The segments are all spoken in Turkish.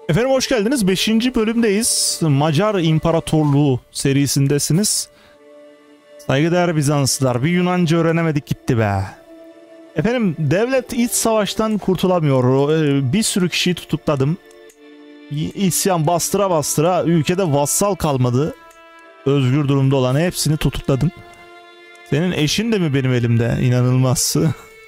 Efendim hoş geldiniz. 5. bölümdeyiz. Macar İmparatorluğu serisindesiniz. Saygıdeğer Bizanslılar, bir Yunanca öğrenemedik gitti be. Efendim devlet iç savaştan kurtulamıyor. Bir sürü kişiyi tutukladım. İsyan bastıra bastıra ülkede vassal kalmadı. Özgür durumda olan hepsini tutukladım. Senin eşin de mi benim elimde? İnanılmaz.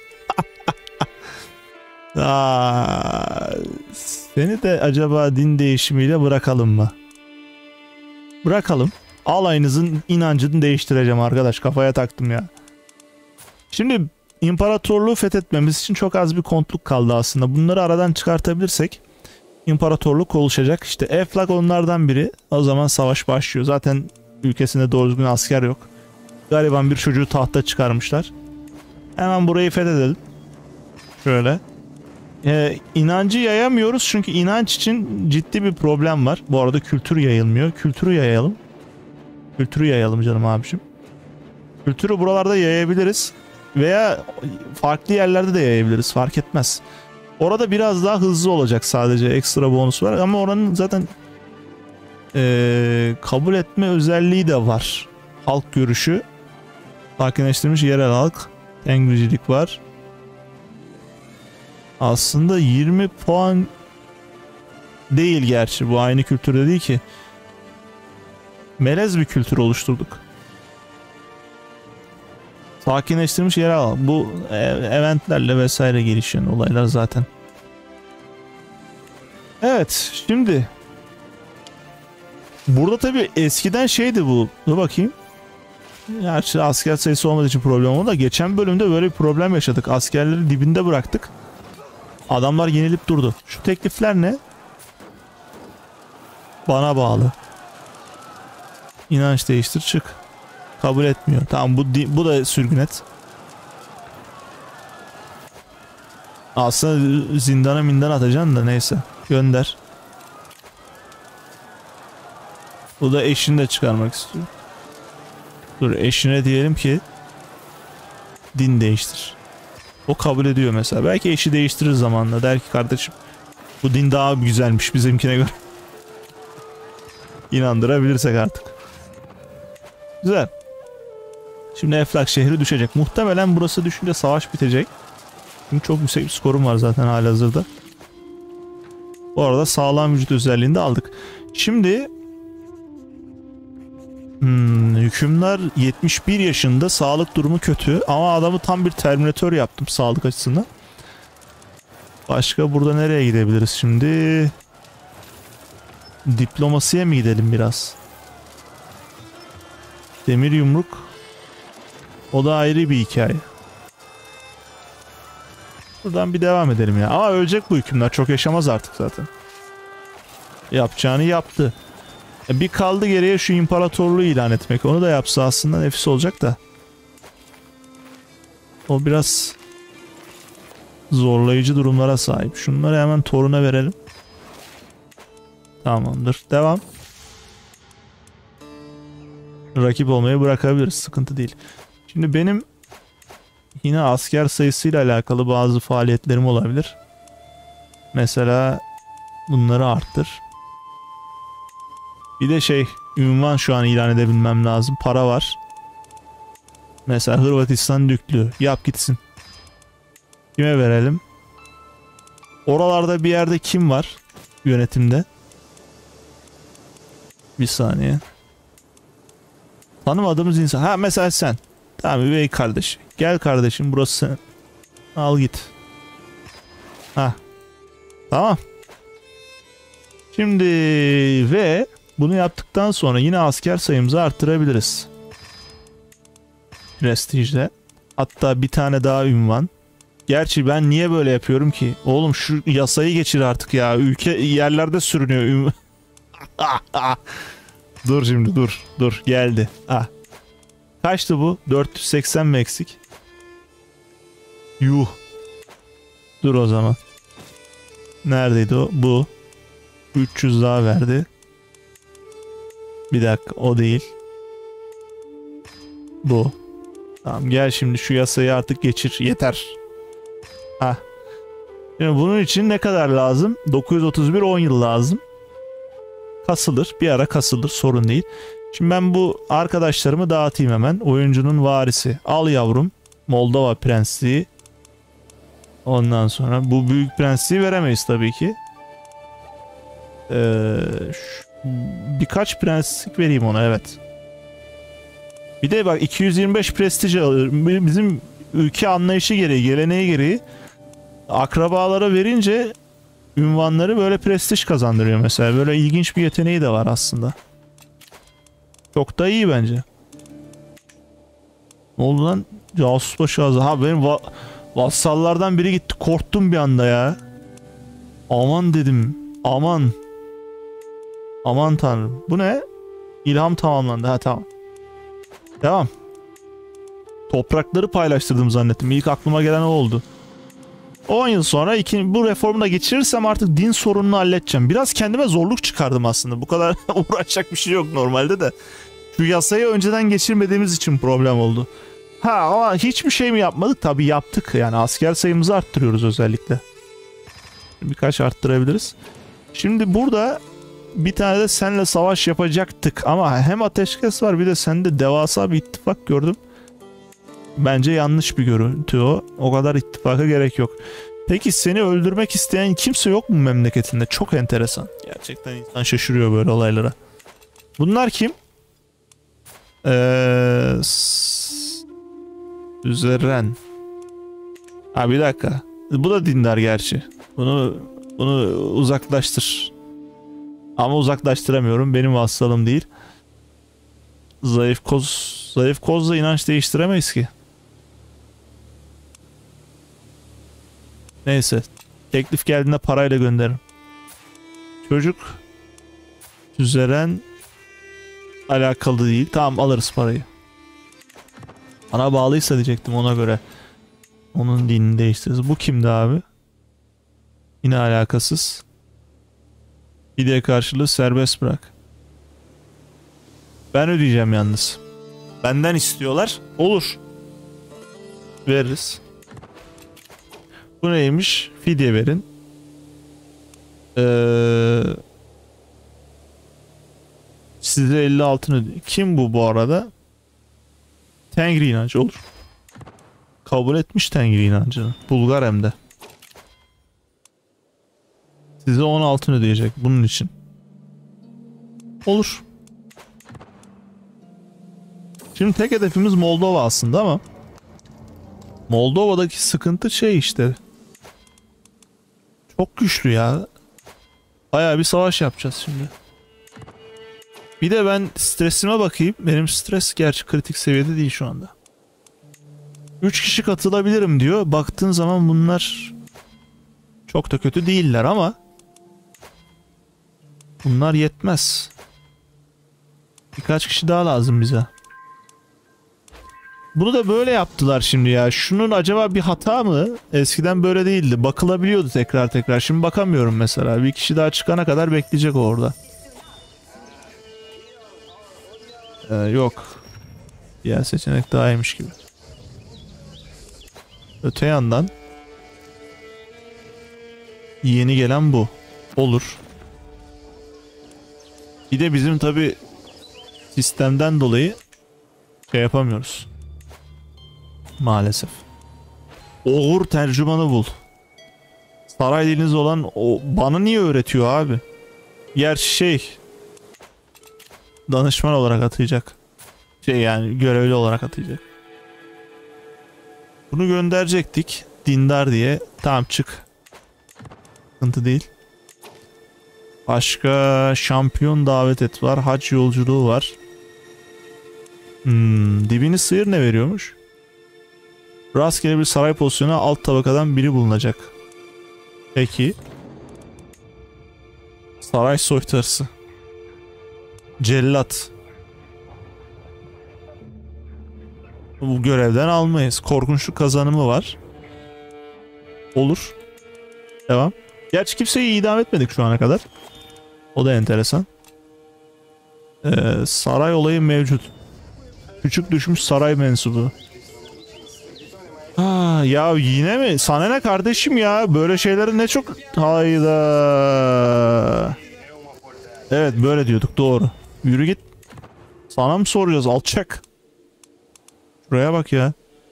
Aa, seni de acaba din değişimiyle bırakalım mı? Bırakalım. Alayınızın inancını değiştireceğim arkadaş. Kafaya taktım ya. Şimdi imparatorluğu fethetmemiz için çok az bir kontluk kaldı aslında. Bunları aradan çıkartabilirsek imparatorluk oluşacak. İşte Eflak onlardan biri. O zaman savaş başlıyor. Zaten ülkesinde doğru düzgün asker yok. Gariban bir çocuğu tahta çıkarmışlar. Hemen burayı fethedelim. Şöyle. İnancı yayamıyoruz çünkü inanç için ciddi bir problem var. Bu arada kültür yayılmıyor. Kültürü yayalım. Kültürü yayalım canım abicim. Kültürü buralarda yayabiliriz. Veya farklı yerlerde de yayabiliriz. Fark etmez. Orada biraz daha hızlı olacak sadece. Ekstra bonus var. Ama oranın zaten kabul etme özelliği de var. Halk görüşü. Sakinleştirilmiş yerel halk. Tengricilik var. Aslında 20 puan değil gerçi. Bu aynı kültürde değil ki. Melez bir kültür oluşturduk. Sakinleştirilmiş yer al. Bu eventlerle vesaire gelişen olaylar zaten. Evet, şimdi burada tabii eskiden şeydi bu. Dur bakayım. Gerçi asker sayısı olmadığı için problem oldu da geçen bölümde böyle bir problem yaşadık. Askerleri dibinde bıraktık. Adamlar yenilip durdu. Şu teklifler ne? Bana bağlı. İnanç değiştir çık. Kabul etmiyor. Tamam bu da sürgün et. Aslında zindana mindan atacaksın da neyse. Gönder. Bu da eşini de çıkarmak istiyor. Dur eşine diyelim ki din değiştir. O kabul ediyor mesela. Belki eşi değiştirir zamanla. Der ki kardeşim bu din daha güzelmiş bizimkine göre. İnandırabilirsek artık. Güzel. Şimdi Eflak şehri düşecek. Muhtemelen burası düşünce savaş bitecek. Çünkü çok yüksek bir skorum var zaten halihazırda. Bu arada sağlam vücut özelliğini de aldık. Şimdi hükümdar 71 yaşında, sağlık durumu kötü ama adamı tam bir terminatör yaptım sağlık açısından. Başka burada nereye gidebiliriz şimdi? Diplomasiye mi gidelim biraz? Demir yumruk. O da ayrı bir hikaye. Buradan bir devam edelim ya. Ama ölecek bu hükümdar. Çok yaşamaz artık zaten. Yapacağını yaptı. Bir kaldı geriye şu imparatorluğu ilan etmek. Onu da yapsa aslında nefis olacak da. O biraz zorlayıcı durumlara sahip. Şunları hemen toruna verelim. Tamamdır. Devam. Rakip olmayı bırakabiliriz. Sıkıntı değil. Şimdi benim yine asker sayısıyla alakalı bazı faaliyetlerim olabilir. Mesela bunları arttır. Bir de ünvan şu an ilan edebilmem lazım. Para var. Mesela Hırvatistan Düklüğü. Yap gitsin. Kime verelim? Oralarda bir yerde kim var yönetimde? Bir saniye. Tanımadığımız insan. Ha mesela sen. Tamam üvey kardeş. Gel kardeşim burası. Al git. Ha. Tamam. Şimdi ve bunu yaptıktan sonra yine asker sayımızı arttırabiliriz. Prestijle. Hatta bir tane daha ünvan. Gerçi ben niye böyle yapıyorum ki? Oğlum şu yasayı geçir artık ya. Ülke yerlerde sürünüyor. Dur şimdi dur. Geldi. Ah. Kaçtı bu? 480 mi eksik? Yuh. Dur o zaman. Neredeydi o? Bu. 300 daha verdi. Bir dakika o değil. Bu. Tamam gel şimdi şu yasayı artık geçir. Yeter. Hah. Şimdi bunun için ne kadar lazım? 931 10 yıl lazım. Kasılır. Bir ara kasılır. Sorun değil. Şimdi ben bu arkadaşlarımı dağıtayım hemen. Oyuncunun varisi. Al yavrum. Moldova prensliği. Ondan sonra bu büyük prensliği veremeyiz tabii ki. Birkaç prenslik vereyim ona, evet. Bir de bak 225 prestij alır. Bizim ülke anlayışı gereği, geleneği gereği akrabalara verince ünvanları böyle prestij kazandırıyor mesela. Böyle ilginç bir yeteneği de var aslında. Çok da iyi bence. Ne oldu lan? Casus başı ağzı. Ha benim vassallardan biri gitti. Korktum bir anda ya. Aman dedim. Aman. Aman tanrım. Bu ne? İlham tamamlandı. Ha tamam. Devam. Toprakları paylaştırdım zannettim. İlk aklıma gelen o oldu. 10 yıl sonra bu reformu da geçirirsem artık din sorununu halledeceğim. Biraz kendime zorluk çıkardım aslında. Bu kadar uğraşacak bir şey yok normalde de. Şu yasayı önceden geçirmediğimiz için problem oldu. Ha ama hiçbir şey mi yapmadık? Tabii yaptık. Yani asker sayımızı arttırıyoruz özellikle. Birkaç arttırabiliriz. Şimdi burada bir tane de senle savaş yapacaktık. Ama hem ateşkes var, bir de sende devasa bir ittifak gördüm. Bence yanlış bir görüntü o. O kadar ittifaka gerek yok. Peki seni öldürmek isteyen kimse yok mu memleketinde? Çok enteresan. Gerçekten insan şaşırıyor böyle olaylara. Bunlar kim? Üzeren. Ha bir dakika. Bu da dindar gerçi. Bunu uzaklaştır. Ama uzaklaştıramıyorum. Benim hastalığım değil. Zayıf kozla inanç değiştiremeyiz ki. Neyse. Teklif geldiğinde parayla gönderirim. Çocuk Üzeren alakalı değil. Tamam alırız parayı. Bana bağlıysa diyecektim, ona göre. Onun dinini değiştiririz. Bu kimdi abi? Yine alakasız. Fidye karşılığı serbest bırak. Ben ödeyeceğim yalnız. Benden istiyorlar. Olur. Veririz. Bu neymiş? Fidye verin. Size 50 altın ödeyeyim. Kim bu arada? Tengri inancı olur. Kabul etmiş Tengri inancını. Bulgar hem de. Size 10 altın ödeyecek bunun için. Olur. Şimdi tek hedefimiz Moldova aslında ama Moldova'daki sıkıntı şey işte. Çok güçlü ya. Bayağı bir savaş yapacağız şimdi. Bir de ben stresime bakayım. Benim stres gerçi kritik seviyede değil şu anda. 3 kişi katılabilirim diyor. Baktığın zaman bunlar çok da kötü değiller ama bunlar yetmez. Birkaç kişi daha lazım bize. Bunu da böyle yaptılar şimdi ya. Şunun acaba bir hata mı? Eskiden böyle değildi. Bakılabiliyordu tekrar tekrar. Şimdi bakamıyorum mesela. Bir kişi daha çıkana kadar bekleyecek o orada. Yok. Diğer seçenek daha iyiymiş gibi. Öte yandan yeni gelen bu. Olur. Bir de bizim tabi sistemden dolayı şey yapamıyoruz. Maalesef. Oğur tercümanı bul. Saray diliniz olan o bana niye öğretiyor abi? Gerçi şey danışman olarak atayacak. Şey yani görevli olarak atayacak. Bunu gönderecektik. Dindar diye. Tamam çık. Sıkıntı değil. Başka şampiyon davet et var. Hac yolculuğu var. Dibini sıyır ne veriyormuş? Rastgele bir saray pozisyonu alt tabakadan biri bulunacak. Peki. Saray soytarısı. Cellat. Bu görevden almayız. Korkunçluk kazanımı var. Olur. Devam. Gerçi kimseyi idam etmedik şu ana kadar. O da enteresan. Saray olayı mevcut. Küçük düşmüş saray mensubu. Ha, ya yine mi? Sana ne kardeşim ya? Böyle şeyleri ne çok... Hayda. Evet böyle diyorduk, doğru. Yürü git. Sana mı soracağız alçak? Şuraya bak ya.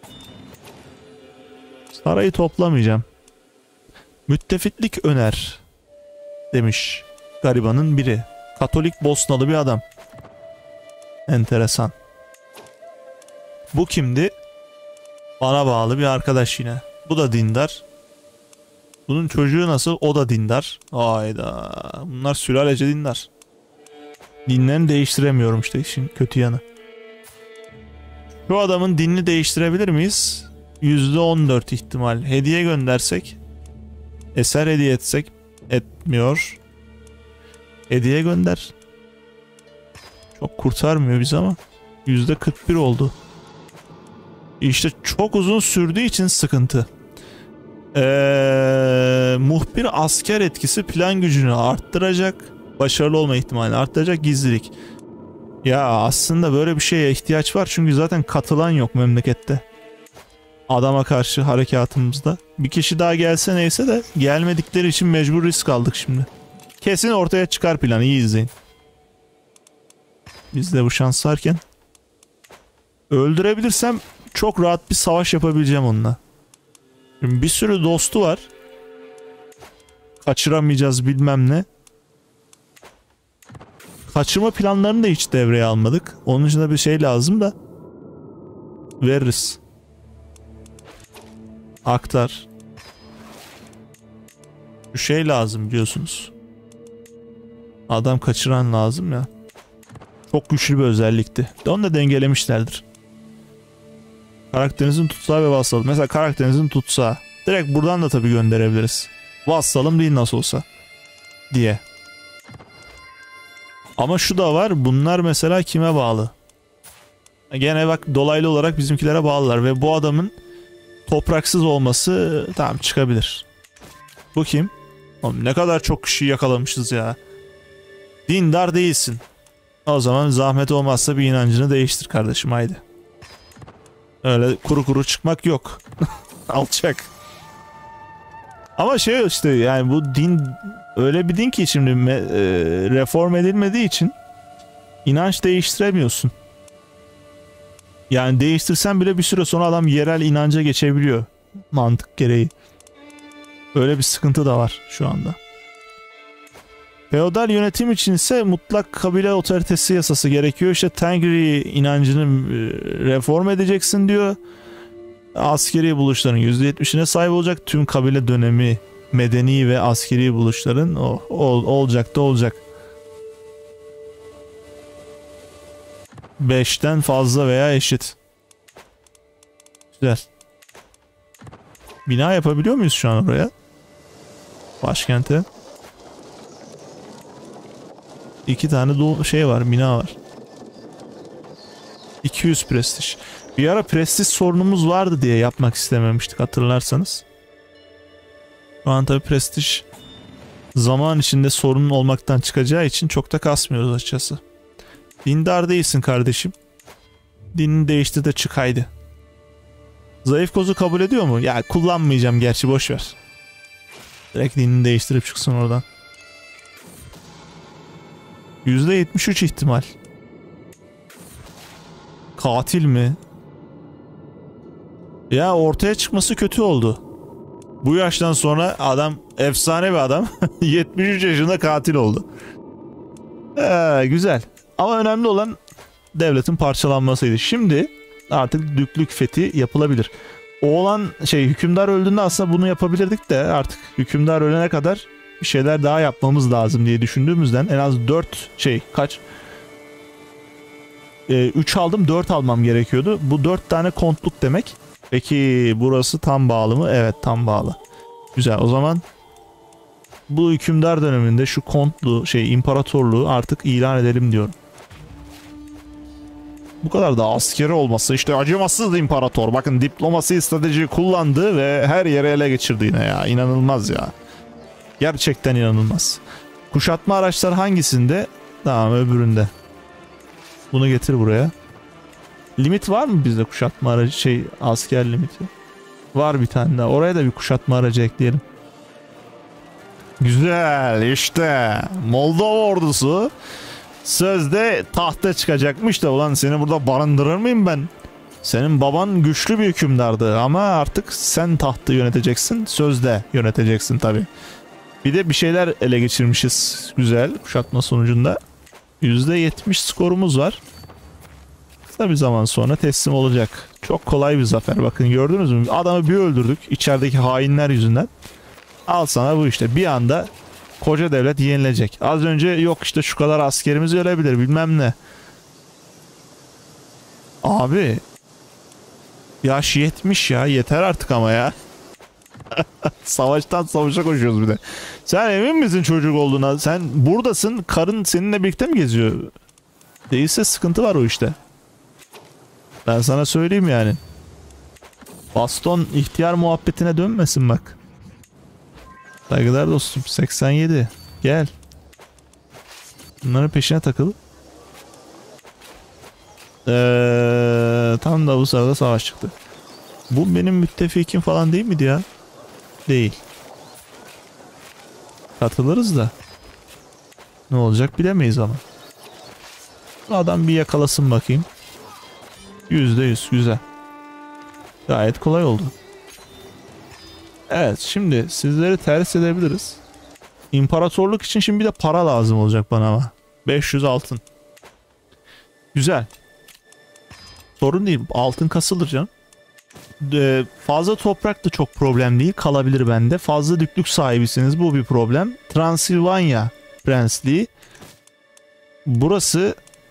Sarayı toplamayacağım. Müttefiklik öner demiş garibanın biri. Katolik Bosnalı bir adam. Enteresan. Bu kimdi? Bana bağlı bir arkadaş yine. Bu da dindar. Bunun çocuğu nasıl? O da dindar. Hayda. Bunlar sülalece dindar. Dinlerini değiştiremiyorum işte, işin kötü yanı. Şu adamın dinini değiştirebilir miyiz? %14 ihtimal. Hediye göndersek, eser hediye etsek, etmiyor. Hediye gönder. Çok kurtarmıyor bizi ama %41 oldu. İşte çok uzun sürdüğü için sıkıntı. Muhbir asker etkisi plan gücünü arttıracak. Başarılı olma ihtimalini arttıracak. Gizlilik. Ya aslında böyle bir şeye ihtiyaç var. Çünkü zaten katılan yok memlekette. Adama karşı harekatımızda. Bir kişi daha gelse neyse de gelmedikleri için mecbur risk aldık şimdi. Kesin ortaya çıkar planı. İyi izleyin. Bizde bu şans varken. Öldürebilirsem çok rahat bir savaş yapabileceğim onunla. Şimdi bir sürü dostu var. Kaçıramayacağız bilmem ne. Kaçırma planlarını da hiç devreye almadık. Onun için de bir şey lazım da. Veririz. Aktar. Bir şey lazım biliyorsunuz. Adam kaçıran lazım ya. Çok güçlü bir özellikti. Onu da dengelemişlerdir. Karakterinizin tutsağı ve vassalı. Mesela karakterinizin tutsağı. Direkt buradan da tabii gönderebiliriz. Vassalım değil nasıl olsa. Diye. Ama şu da var. Bunlar mesela kime bağlı? Gene bak dolaylı olarak bizimkilere bağlılar. Ve bu adamın topraksız olması tamam çıkabilir. Bu kim? Oğlum ne kadar çok kişi yakalamışız ya. Dindar değilsin. O zaman zahmet olmazsa bir inancını değiştir kardeşim, haydi. Öyle kuru kuru çıkmak yok. Alçak. Ama şey işte yani bu din öyle bir din ki şimdi reform edilmediği için inanç değiştiremiyorsun. Yani değiştirsen bile bir süre sonra adam yerel inanca geçebiliyor. Mantık gereği. Öyle bir sıkıntı da var şu anda. Feodal yönetim için ise mutlak kabile otoritesi yasası gerekiyor. İşte Tengri inancını reform edeceksin diyor. Askeri buluşların %70'ine sahip olacak. Tüm kabile dönemi medeni ve askeri buluşların olacak da olacak. 5'ten fazla veya eşit. Güzel. Bina yapabiliyor muyuz şu an oraya? Başkente. 2 tane şey var, bina var. 200 prestij. Bir ara prestij sorunumuz vardı diye yapmak istememiştik hatırlarsanız. Şu an tabi prestij zaman içinde sorun olmaktan çıkacağı için çok da kasmıyoruz açıkçası. Dindar değilsin kardeşim. Dinini değiştir de çık haydi. Zayıf kozu kabul ediyor mu? Ya kullanmayacağım gerçi, boşver. Direkt dinini değiştirip çıksın oradan. %73 ihtimal. Katil mi? Ya ortaya çıkması kötü oldu. Bu yaştan sonra adam efsane bir adam. 73 yaşında katil oldu. Güzel. Ama önemli olan devletin parçalanmasıydı. Şimdi artık düklük fethi yapılabilir. Oğlan hükümdar öldüğünde aslında bunu yapabilirdik de artık hükümdar ölene kadar bir şeyler daha yapmamız lazım diye düşündüğümüzden en az 4 kaç? 3 aldım, 4 almam gerekiyordu. Bu 4 tane kontluk demek. Peki burası tam bağlı mı? Evet, tam bağlı. Güzel, o zaman bu hükümdar döneminde şu kontlu imparatorluğu artık ilan edelim diyorum. Bu kadar da askeri olması, işte acımasız imparator. Bakın diplomasi stratejiyi kullandı ve her yere ele geçirdi yine ya. İnanılmaz ya. Gerçekten inanılmaz. Kuşatma araçlar hangisinde? Tamam, öbüründe. Bunu getir buraya. Limit var mı bizde kuşatma aracı asker limiti? Var bir tane daha. Oraya da bir kuşatma aracı ekleyelim. Güzel, işte Moldova ordusu sözde tahta çıkacakmış da, ulan seni burada barındırır mıyım ben? Senin baban güçlü bir hükümdardı ama artık sen tahtı yöneteceksin, sözde yöneteceksin tabi. Bir de bir şeyler ele geçirmişiz, güzel, kuşatma sonucunda. %70 skorumuz var. Kısa bir zaman sonra teslim olacak. Çok kolay bir zafer, bakın gördünüz mü? Adamı bir öldürdük içerideki hainler yüzünden. Al sana bu işte, bir anda koca devlet yenilecek. Az önce yok işte şu kadar askerimiz ölebilir bilmem ne. Abi yaş 70 ya, yeter artık ama ya. Savaştan savaşa koşuyoruz bir de. Sen emin misin çocuk olduğuna? Sen buradasın, karın seninle birlikte mi geziyor? Değilse sıkıntı var o işte. Ben sana söyleyeyim yani. Baston ihtiyar muhabbetine dönmesin bak. Saygılar dostum. 87. Gel. Bunların peşine takıl. Tam da bu sırada savaş çıktı. Bu benim müttefikim falan değil miydi ya? Değil. Katılırız da. Ne olacak bilemeyiz ama. Adam bir yakalasın bakayım. %100 güzel. Gayet kolay oldu. Evet, şimdi sizleri ters edebiliriz. İmparatorluk için şimdi bir de para lazım olacak bana ama. 500 altın. Güzel. Sorun değil. Altın kasılır canım. Fazla toprak da çok problem değil. Kalabilir bende. Fazla düklük sahibisiniz. Bu bir problem. Transilvanya Prensliği. Burası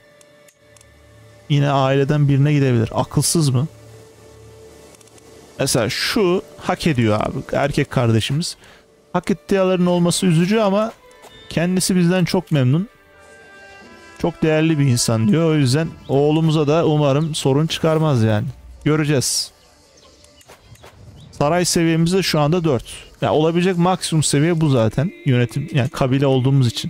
yine aileden birine gidebilir. Akılsız mı? Mesela şu hak ediyor abi. Erkek kardeşimiz. Hak ettiğilerin olması üzücü ama kendisi bizden çok memnun. Çok değerli bir insan diyor. O yüzden oğlumuza da umarım sorun çıkarmaz yani. Göreceğiz. Saray seviyemiz de şu anda 4. Ya olabilecek maksimum seviye bu zaten. Yönetim, yani kabile olduğumuz için.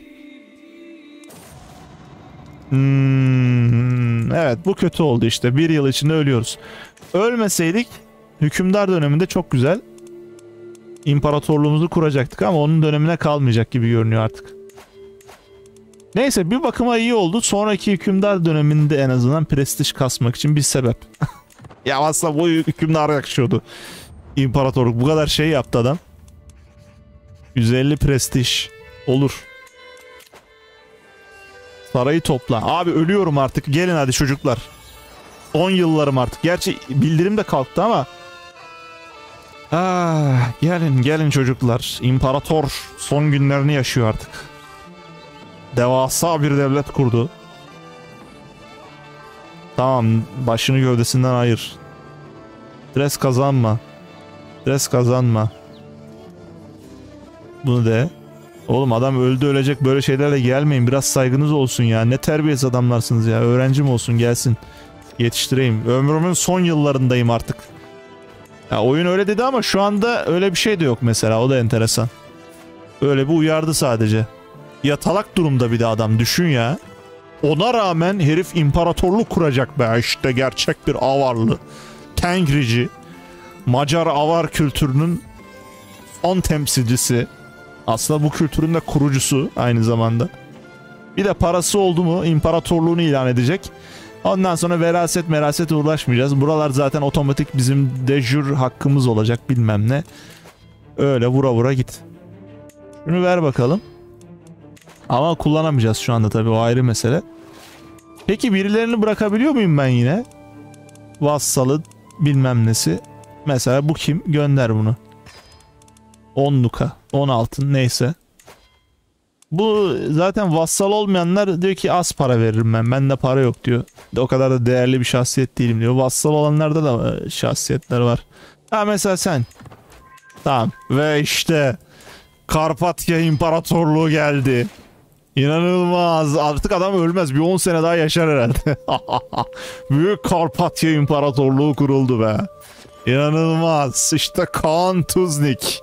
Evet, bu kötü oldu işte. Bir yıl içinde ölüyoruz. Ölmeseydik hükümdar döneminde çok güzel imparatorluğumuzu kuracaktık ama onun dönemine kalmayacak gibi görünüyor artık. Neyse, bir bakıma iyi oldu. Sonraki hükümdar döneminde en azından prestij kasmak için bir sebep. Ya aslında bu hükümdar yakışıyordu. İmparatorluk bu kadar şey yaptı adam. 150 prestij olur. Sarayı topla. Abi ölüyorum artık. Gelin hadi çocuklar. 10 yıllarım artık. Gerçi bildirim de kalktı ama. Gelin çocuklar. İmparator son günlerini yaşıyor artık. Devasa bir devlet kurdu. Tamam, başını gövdesinden ayır. Stres kazanma. Stres kazanma. Bunu de. Oğlum adam öldü, ölecek, böyle şeylerle gelmeyin. Biraz saygınız olsun ya. Ne terbiyesiz adamlarsınız ya. Öğrencim olsun, gelsin. Yetiştireyim. Ömrümün son yıllarındayım artık. Ya oyun öyle dedi ama şu anda öyle bir şey de yok mesela. O da enteresan. Öyle bir uyardı sadece. Yatalak durumda bir de adam, düşün ya. Ona rağmen herif imparatorluk kuracak be. İşte gerçek bir avarlı. Tengrici. Macar avar kültürünün son temsilcisi. Aslında bu kültürün de kurucusu aynı zamanda. Bir de parası oldu mu imparatorluğunu ilan edecek. Ondan sonra veraset uğraşmayacağız. Buralar zaten otomatik bizim de jure hakkımız olacak bilmem ne. Öyle vura git. Şunu ver bakalım. Ama kullanamayacağız şu anda tabii, o ayrı mesele. Peki birilerini bırakabiliyor muyum ben yine? Vassalı bilmem nesi. Mesela bu kim? Gönder bunu. 10 luka, 10 altın neyse. Bu zaten vassal olmayanlar diyor ki az para veririm ben. Bende para yok diyor. O kadar da değerli bir şahsiyet değilim diyor. Vassal olanlarda da şahsiyetler var. Ha mesela sen. Tamam. Ve işte Karpatya İmparatorluğu geldi. İnanılmaz. Artık adam ölmez. Bir 10 sene daha yaşar herhalde. Büyük Karpatya İmparatorluğu kuruldu be. İnanılmaz. İşte Kaan Tuznik.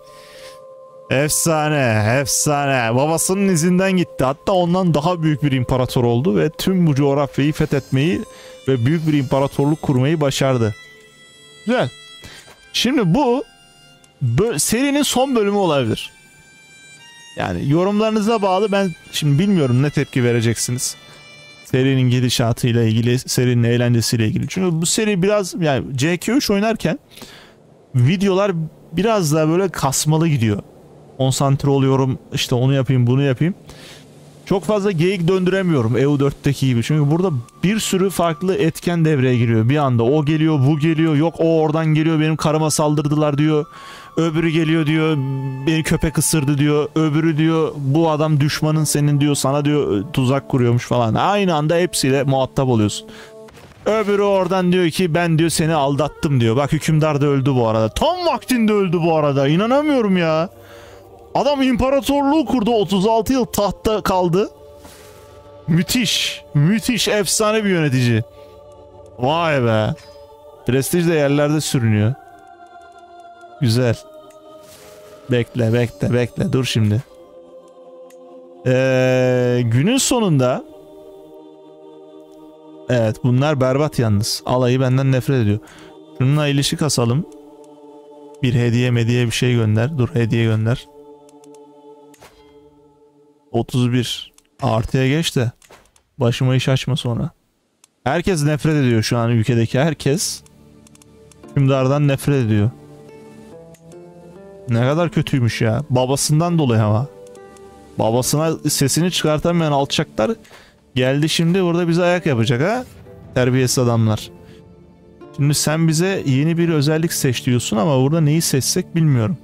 Efsane. Babasının izinden gitti. Hatta ondan daha büyük bir imparator oldu ve tüm bu coğrafyayı fethetmeyi ve büyük bir imparatorluk kurmayı başardı. Güzel. Şimdi bu serinin son bölümü olabilir. Yani yorumlarınıza bağlı, ben şimdi bilmiyorum ne tepki vereceksiniz. Serinin gidişatıyla ilgili, serinin eğlencesiyle ilgili. Çünkü bu seri biraz, yani CK3 oynarken videolar biraz daha böyle kasmalı gidiyor. Konsantre oluyorum, işte onu yapayım bunu yapayım. Çok fazla geyik döndüremiyorum EU4'teki gibi. Çünkü burada bir sürü farklı etken devreye giriyor. Bir anda o geliyor, bu geliyor. Yok o oradan geliyor, benim karıma saldırdılar diyor. Öbürü geliyor diyor, beni köpek ısırdı diyor. Öbürü diyor, bu adam düşmanın senin diyor, sana diyor tuzak kuruyormuş falan. Aynı anda hepsiyle muhatap oluyorsun. Öbürü oradan diyor ki ben diyor seni aldattım diyor. Bak hükümdar da öldü bu arada. Tam vaktinde öldü bu arada. İnanamıyorum ya. Adam imparatorluğu kurdu. 36 yıl tahtta kaldı. Müthiş. Müthiş. Efsane bir yönetici. Vay be. Prestij de yerlerde sürünüyor. Güzel. Bekle bekle bekle. Dur şimdi. Günün sonunda, evet bunlar berbat yalnız. Alayı benden nefret ediyor. Şununla ilişki kasalım. Bir hediye bir şey gönder. Dur hediye gönder. 31. Artıya geç de başıma iş açma sonra. Herkes nefret ediyor şu an ülkedeki herkes. Hükümdardan nefret ediyor. Ne kadar kötüymüş ya. Babasından dolayı ama. Babasına sesini çıkartamayan alçaklar geldi şimdi burada bize ayak yapacak ha. Terbiyesiz adamlar. Şimdi sen bize yeni bir özellik seç diyorsun ama burada neyi seçsek bilmiyorum.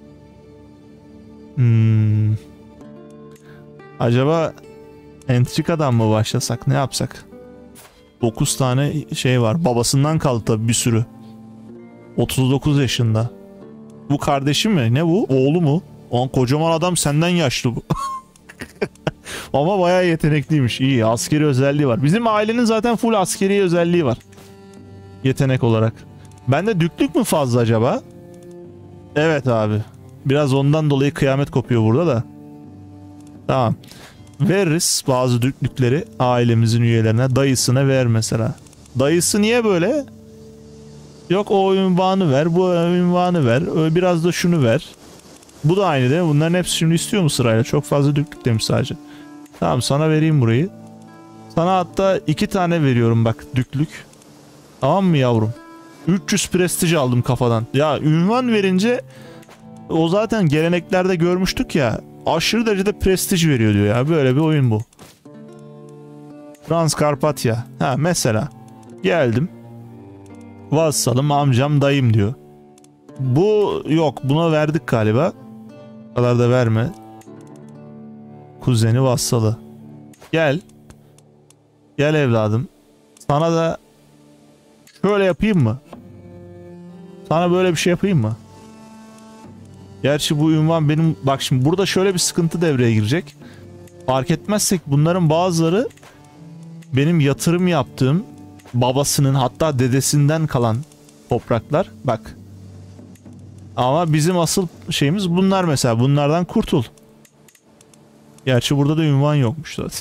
Acaba entrikadan mı başlasak, ne yapsak? 9 tane şey var. Babasından kaldı tabii bir sürü. 39 yaşında. Bu kardeşi mi? Ne bu? Oğlu mu? Lan kocaman adam, senden yaşlı bu. Ama bayağı yetenekliymiş. İyi, askeri özelliği var. Bizim ailenin zaten full askeri özelliği var. Yetenek olarak. Bende düklük mü fazla acaba? Evet abi. Biraz ondan dolayı kıyamet kopuyor burada da. Tamam. Veririz bazı düklükleri ailemizin üyelerine. Dayısına ver mesela. Dayısı niye böyle? Yok o ünvanı ver, bu ünvanı ver, biraz da şunu ver. Bu da aynı değil mi? Bunların hepsi şimdi istiyor mu sırayla? Çok fazla düklük demiş sadece. Tamam, sana vereyim burayı. Sana hatta 2 tane veriyorum bak, düklük. Tamam mı yavrum? 300 prestij aldım kafadan. Ya ünvan verince, o zaten geleneklerde görmüştük ya, aşırı derecede prestij veriyor diyor ya. Böyle bir oyun bu. Transkarpatya. Ha mesela. Geldim. Vassalım, amcam, dayım diyor. Bu yok, buna verdik galiba. O kadar da verme. Kuzeni vassalı. Gel. Gel evladım. Sana da şöyle yapayım mı? Sana böyle bir şey yapayım mı? Gerçi bu ünvan benim, bak şimdi burada şöyle bir sıkıntı devreye girecek. Fark etmezsek bunların bazıları benim yatırım yaptığım, babasının hatta dedesinden kalan topraklar. Bak. Ama bizim asıl şeyimiz bunlar mesela. Bunlardan kurtul. Gerçi burada da ünvan yokmuş zaten.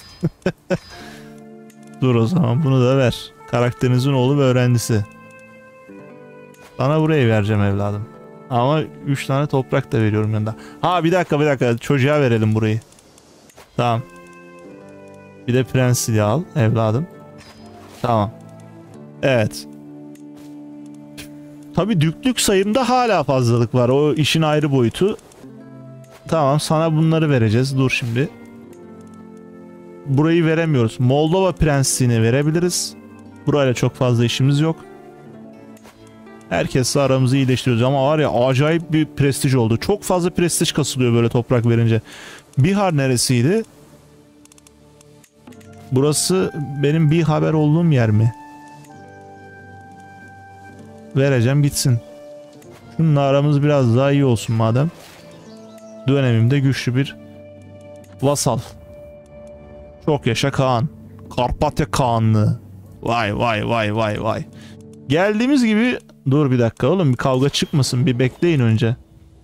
Dur o zaman bunu da ver. Karakterinizin oğlu ve öğrencisi. Sana burayı vereceğim evladım. Ama 3 tane toprak da veriyorum yanında. Ha bir dakika. Çocuğa verelim burayı. Tamam. Bir de prensi al evladım. Tamam. Evet. Tabii düklük sayımda hala fazlalık var. O işin ayrı boyutu. Tamam, sana bunları vereceğiz. Dur şimdi. Burayı veremiyoruz. Moldova prensliğini verebiliriz. Burayla çok fazla işimiz yok. Herkesle aramızı iyileştiriyoruz ama var ya, acayip bir prestij oldu. Çok fazla prestij kasılıyor böyle toprak verince. Bihar neresiydi? Burası benim bir haber olduğum yer mi? Vereceğim bitsin. Şununla aramız biraz daha iyi olsun madem. Dönemimde güçlü bir vasal. Çok yaşa Kaan. Karpatya Kağanlığı. Vay. Geldiğimiz gibi, dur bir dakika oğlum, bir kavga çıkmasın, bir bekleyin önce.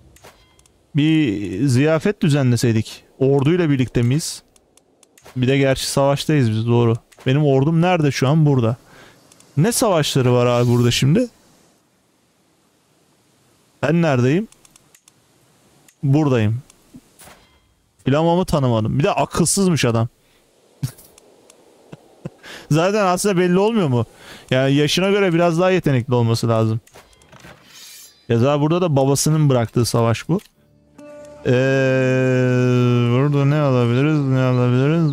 Bir ziyafet düzenleseydik. Orduyla birlikte miyiz? Bir de gerçi savaştayız biz, doğru. Benim ordum nerede şu an? Burada. Ne savaşları var abi burada şimdi? Ben neredeyim? Buradayım. Flamamı tanımadım. Bir de akılsızmış adam. Zaten aslında belli olmuyor mu? Yani yaşına göre biraz daha yetenekli olması lazım. Ya burada da babasının bıraktığı savaş bu. Burada ne alabiliriz? Ne alabiliriz?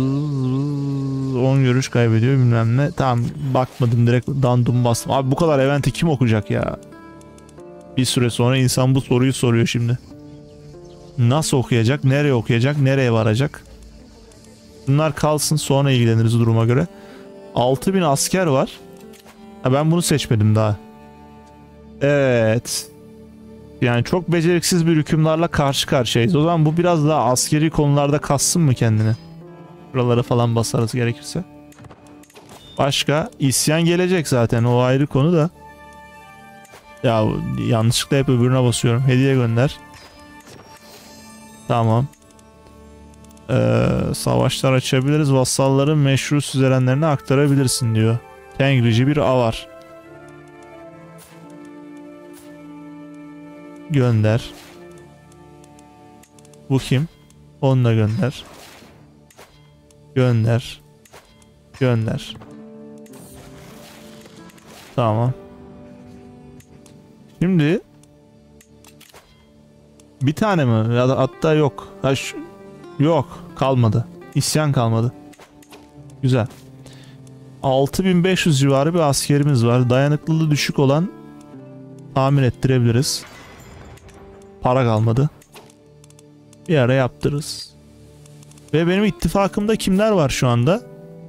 10 görüş kaybediyor bilmem ne. Tamam, bakmadım, direkt dandum bastım. Abi bu kadar eventi kim okuyacak ya? Bir süre sonra insan bu soruyu soruyor şimdi. Nasıl okuyacak? Nereye okuyacak? Nereye varacak? Bunlar kalsın, sonra ilgileniriz duruma göre. 6000 asker var. Ha, ben bunu seçmedim daha. Evet. Yani çok beceriksiz bir hükümdarla karşı karşıyayız. O zaman bu biraz daha askeri konularda kassın mı kendini? Buralara falan basarız gerekirse. Başka? İsyan gelecek zaten, o ayrı konu da. Ya yanlışlıkla hep öbürüne basıyorum. Hediye gönder. Tamam. Savaşlar açabiliriz. Vassalların meşru süzerenlerine aktarabilirsin diyor. Tengrici bir avar. Gönder. Bu kim? Onu da gönder. Gönder. Gönder. Tamam. Şimdi bir tane mi? Ya da hatta yok. Yok. Kalmadı. İsyan kalmadı. Güzel. 6500 civarı bir askerimiz var. Dayanıklılığı düşük olan tamir ettirebiliriz. Para kalmadı. Bir ara yaptırırız. Ve benim ittifakımda kimler var şu anda?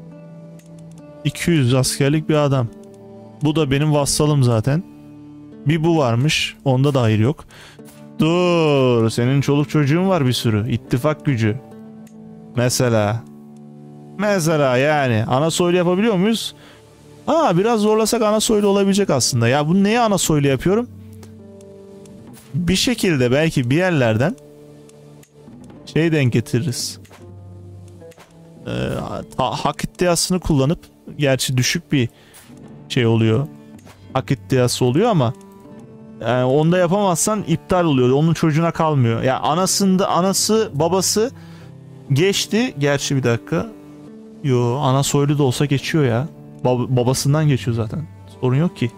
200 askerlik bir adam. Bu da benim vassalım zaten. Bir bu varmış. Onda da hayır yok. Dur. Senin çoluk çocuğun var bir sürü. İttifak gücü. Mesela yani ana soylu yapabiliyor muyuz? Biraz zorlasak ana soylu olabilecek aslında. Ya bu neye ana soylu yapıyorum? Bir şekilde belki bir yerlerden şey denk getiririz. Hak iddiasını kullanıp, gerçi düşük bir şey oluyor. Hak iddiası oluyor ama yani onda yapamazsan iptal oluyor. Onun çocuğuna kalmıyor. Ya anası babası geçti. Gerçi bir dakika. Yo, ana soylu da olsa geçiyor ya. Babasından geçiyor zaten. Sorun yok ki.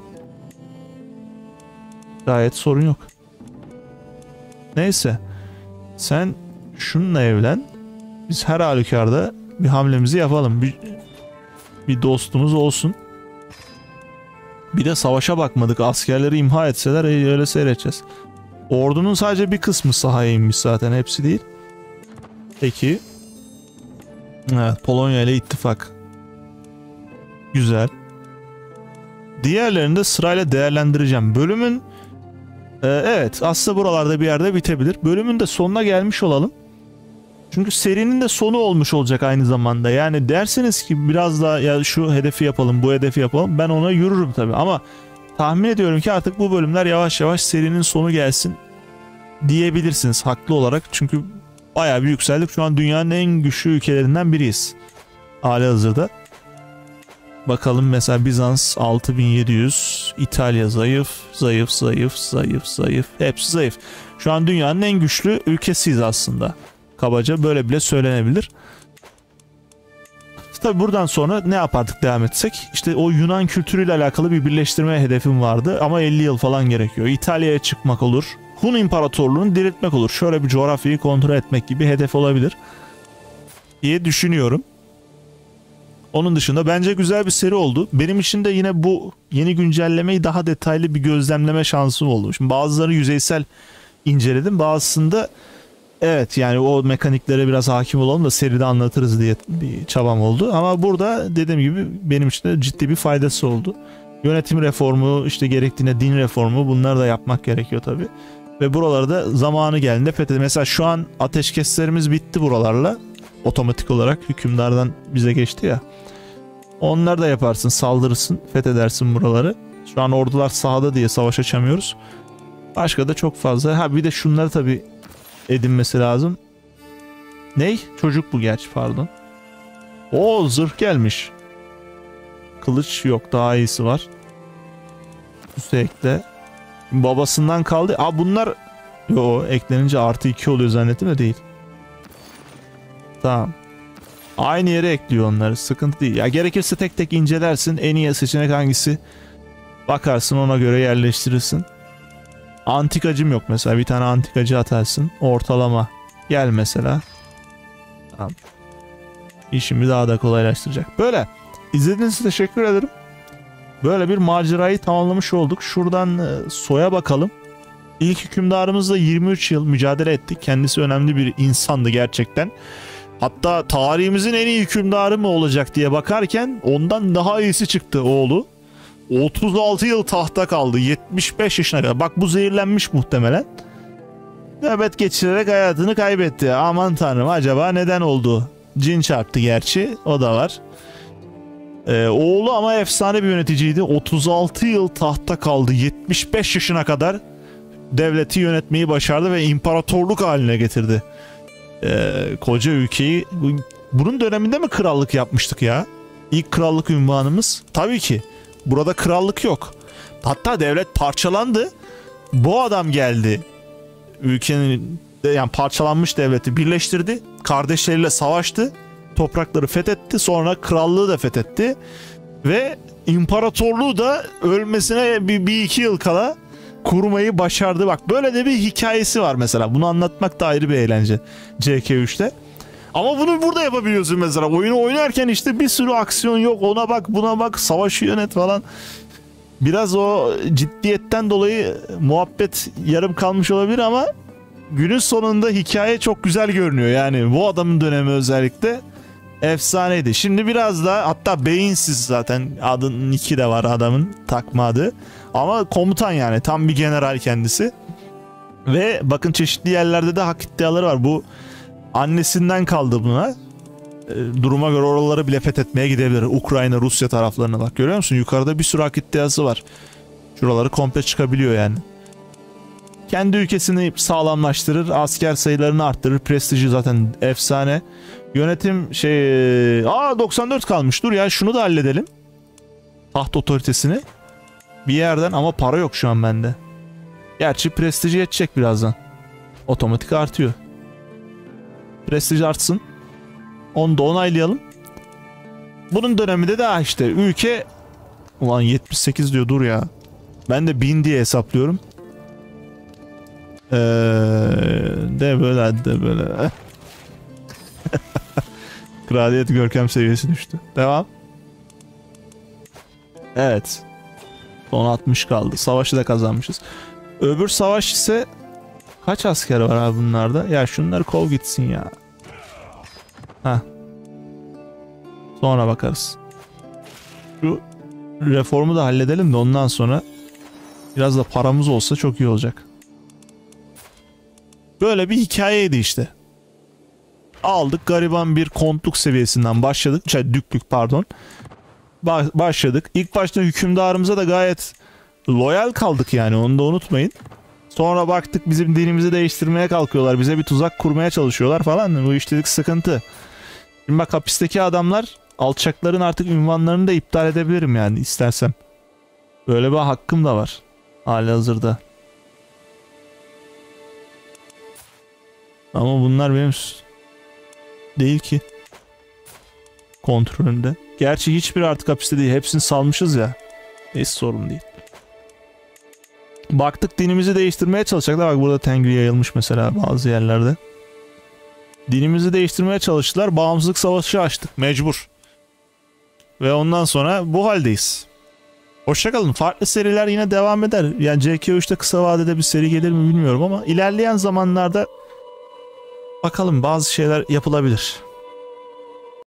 Gayet sorun yok. Neyse. Sen şununla evlen. Biz her halükarda bir hamlemizi yapalım. Bir dostumuz olsun. Bir de savaşa bakmadık. Askerleri imha etseler öyle seyredeceğiz. Ordunun sadece bir kısmı sahaya inmiş zaten. Hepsi değil. Peki. Evet, Polonya ile ittifak. Güzel. Diğerlerini de sırayla değerlendireceğim. Bölümün evet, aslında buralarda bir yerde bitebilir. Bölümün de sonuna gelmiş olalım. Çünkü serinin de sonu olmuş olacak aynı zamanda. Yani derseniz ki biraz daha ya şu hedefi yapalım, bu hedefi yapalım, ben ona yürürüm tabii. Ama tahmin ediyorum ki artık bu bölümler yavaş yavaş serinin sonu gelsin diyebilirsiniz haklı olarak. Çünkü bayağı bir yükseldik. Şu an dünyanın en güçlü ülkelerinden biriyiz halihazırda. Bakalım mesela Bizans 6700, İtalya zayıf. Hepsi zayıf. Şu an dünyanın en güçlü ülkesiyiz aslında. Kabaca böyle bile söylenebilir. Tabi buradan sonra ne yapardık devam etsek? İşte o Yunan kültürüyle alakalı bir birleştirme hedefim vardı ama 50 yıl falan gerekiyor. İtalya'ya çıkmak olur. Hun İmparatorluğu'nu diriltmek olur. Şöyle bir coğrafyayı kontrol etmek gibi hedef olabilir diye düşünüyorum. Onun dışında bence güzel bir seri oldu. Benim için de yine bu yeni güncellemeyi daha detaylı bir gözlemleme şansım oldu. Şimdi bazıları yüzeysel inceledim. Bazısında evet, yani o mekaniklere biraz hakim olalım da seride anlatırız diye bir çabam oldu. Ama burada dediğim gibi benim için de ciddi bir faydası oldu. Yönetim reformu, işte gerektiğinde din reformu, bunları da yapmak gerekiyor tabii. Ve buralarda zamanı geldiğinde fethet. Mesela şu an ateşkeslerimiz bitti buralarla. Otomatik olarak hükümdardan bize geçti ya. Onları da yaparsın, saldırırsın, fethedersin buraları. Şu an ordular sahada diye savaş açamıyoruz. Başka da çok fazla. Bir de şunları tabii edinmesi lazım. Ney? Çocuk bu gerçi, pardon. Oo, zırh gelmiş. Kılıç yok, daha iyisi var. Üste ekle. Babasından kaldı. Bunlar eklenince artı 2 oluyor zannettim de değil. Tamam. Aynı yere ekliyor onları. Sıkıntı değil. Ya gerekirse tek tek incelersin. En iyi seçenek hangisi? Bakarsın, ona göre yerleştirirsin. Antikacım yok mesela. Bir tane antikacı atarsın. Ortalama. Gel mesela. Tamam. İşimi daha da kolaylaştıracak. Böyle. İzlediğiniz için teşekkür ederim. Böyle bir macerayı tamamlamış olduk. Şuradan soya bakalım. İlk hükümdarımızla 23 yıl mücadele ettik. Kendisi önemli bir insandı gerçekten. Hatta tarihimizin en iyi hükümdarı mı olacak diye bakarken ondan daha iyisi çıktı oğlu. 36 yıl tahta kaldı. 75 yaşına kadar. Bak bu zehirlenmiş muhtemelen. Nöbet geçirerek hayatını kaybetti. Aman tanrım, acaba neden oldu? Cin çarptı gerçi. O da var. Oğlu ama efsane bir yöneticiydi. 36 yıl tahta kaldı. 75 yaşına kadar devleti yönetmeyi başardı ve imparatorluk haline getirdi. Koca ülkeyi. Bunun döneminde mi krallık yapmıştık ya? İlk krallık ünvanımız. Tabii ki. Burada krallık yok. Hatta devlet parçalandı. Bu adam geldi. Ülkenin yani parçalanmış devleti birleştirdi. Kardeşleriyle savaştı. Toprakları fethetti. Sonra krallığı da fethetti. Ve imparatorluğu da ölmesine bir iki yıl kala kurmayı başardı. Bak böyle de bir hikayesi var mesela. Bunu anlatmak da ayrı bir eğlence CK3'te. Ama bunu burada yapabiliyorsun mesela. Oyunu oynarken işte bir sürü aksiyon yok. Ona bak, buna bak, savaşı yönet falan. Biraz o ciddiyetten dolayı muhabbet yarım kalmış olabilir ama günün sonunda hikaye çok güzel görünüyor. Yani bu adamın dönemi özellikle efsaneydi. Şimdi biraz da hatta beyinsiz, zaten adının iki de var adamın, takma adı. Ama komutan, yani tam bir general kendisi. Ve bakın çeşitli yerlerde de hak iddiaları var. Bu annesinden kaldı buna. Duruma göre oraları bile fethetmeye gidebilir. Ukrayna, Rusya taraflarına bak. Görüyor musun? Yukarıda bir sürü hak iddiası var. Şuraları komple çıkabiliyor yani. Kendi ülkesini sağlamlaştırır. Asker sayılarını arttırır. Prestiji zaten efsane. Yönetim 94 kalmış. Dur ya, şunu da halledelim. Taht otoritesini. Bir yerden, ama para yok şu an bende. Gerçi prestiji yetecek birazdan. Otomatik artıyor. Prestij artsın. Onu da onaylayalım. Bunun döneminde de işte ülke... Ulan 78 diyor, dur ya. Ben de 1000 diye hesaplıyorum. De böyle. Kraliyet görkem seviyesi düştü. Devam. Evet. Son 60 kaldı. Savaşı da kazanmışız. Öbür savaş ise kaç asker var abi bunlarda? Ya şunları kov gitsin ya. Sonra bakarız. Şu reformu da halledelim de ondan sonra biraz da paramız olsa çok iyi olacak. Böyle bir hikayeydi işte. Aldık, gariban bir kontluk seviyesinden başladık. Düklük pardon. Başladık. İlk başta hükümdarımıza da gayet loyal kaldık, yani onu da unutmayın. Sonra baktık bizim dinimizi değiştirmeye kalkıyorlar. Bize bir tuzak kurmaya çalışıyorlar falan. Bu iş dedik sıkıntı. Şimdi bak, hapisteki adamlar, alçakların artık ünvanlarını da iptal edebilirim yani istersem. Böyle bir hakkım da var halihazırda. Ama bunlar benim değil ki kontrolünde. Gerçi hiçbir artık hapiste değil. Hepsini salmışız ya. Hiç sorun değil. Baktık dinimizi değiştirmeye çalışacaklar. Bak burada Tengri yayılmış mesela bazı yerlerde. Dinimizi değiştirmeye çalıştılar. Bağımsızlık savaşı açtık. Mecbur. Ve ondan sonra bu haldeyiz. Hoşçakalın. Farklı seriler yine devam eder. Yani CK3'te kısa vadede bir seri gelir mi bilmiyorum ama ilerleyen zamanlarda bakalım, bazı şeyler yapılabilir.